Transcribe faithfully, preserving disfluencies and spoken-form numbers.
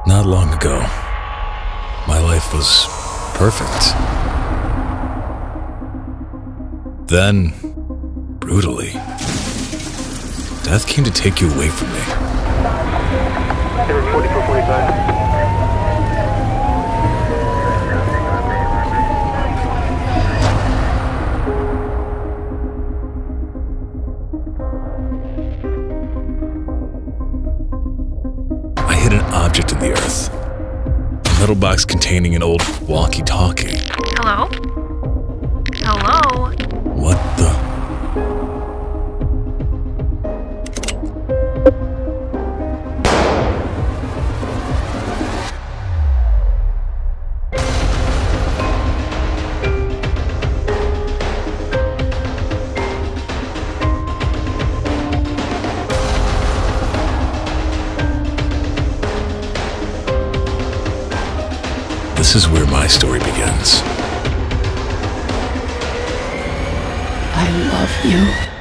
Not long ago, my life was perfect. Then, brutally, death came to take you away from me. forty-four forty-five. I hit an object in the earth. A metal box containing an old walkie-talkie. Hello? Hello? What the? This is where my story begins. I love you.